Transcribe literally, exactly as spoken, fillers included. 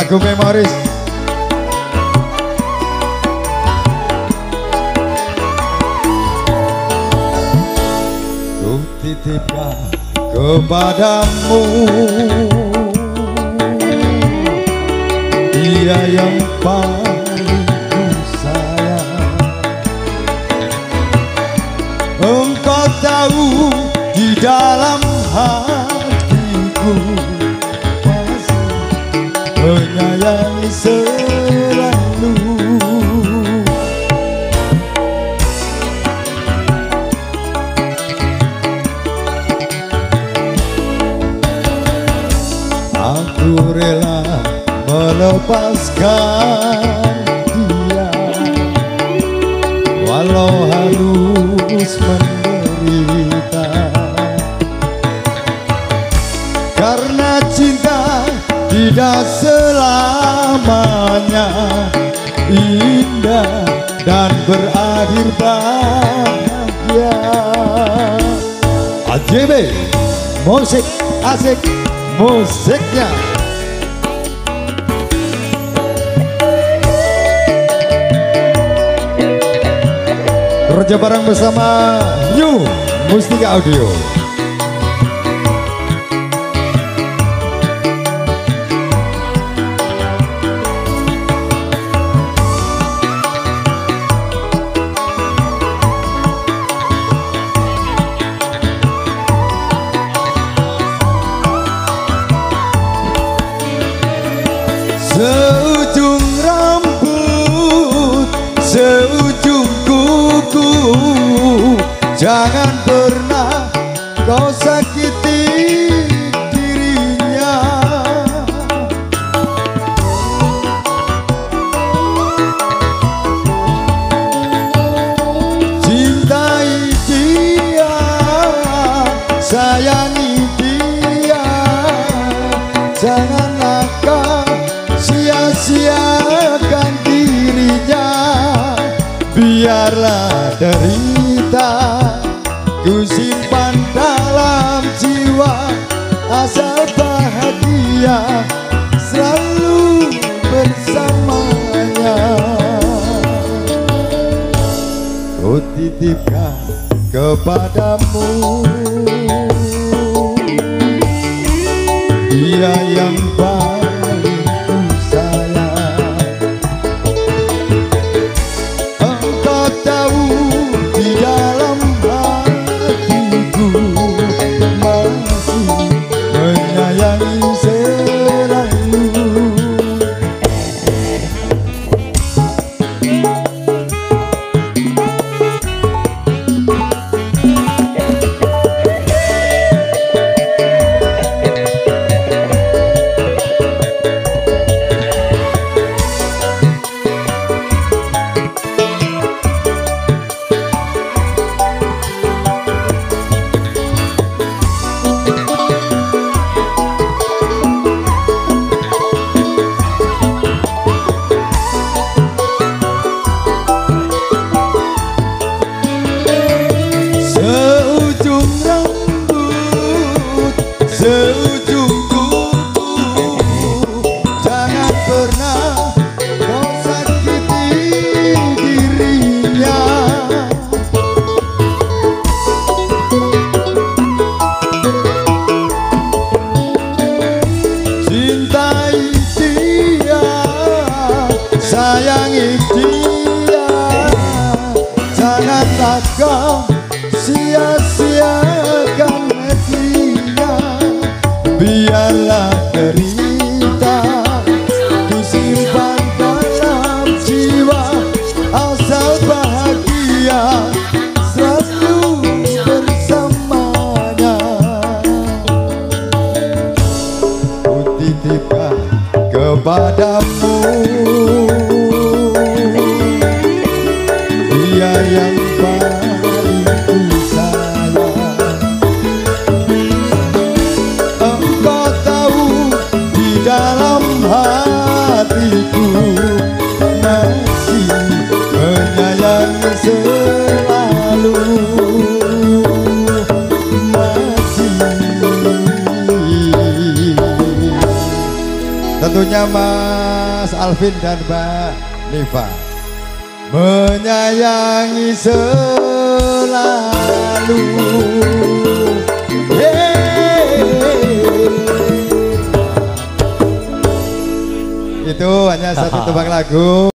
lagu memoris. Ku titipkan kepadamu dia yang paling ku sayang. Engkau tahu di dalam hatiku masih menyayangi selalu. Aku rela melepaskan dia walau harus menderita, karena cinta tidak selamanya indah dan berakhir bahagia. A J B musik asik musiknya. Kerja bareng bersama New Mustika Audio. Seujung rambut, seujung kuku, jangan pernah kau sakiti dirinya. Cintai dia, sayangi dia, janganlah kau sia-siakan dirinya. Biarlah derita ku simpan dalam jiwa, asal bahagia selalu bersamanya. Ku titipkan kepadamu dia yang paling ku sayang. Engkau tahu di dalam hatiku masih menyayangi selalu. Seujung kuku, jangan pernah kau sakiti dirinya. Cintai dia, sayangi dia, janganlah kau sia-siakan hatinya. Biarlah derita ku simpan dalam jiwa, asal bahagia selalu bersamanya. Ku titipkan kepadamu dia yang paling ku sayang. Engkau tahu di dalam hatiku masih menyayangi selalu, masih. Tentunya Mas Alvin dan Mbak Niva. Menyayangi selalu. Itu hanya satu tebang lagu.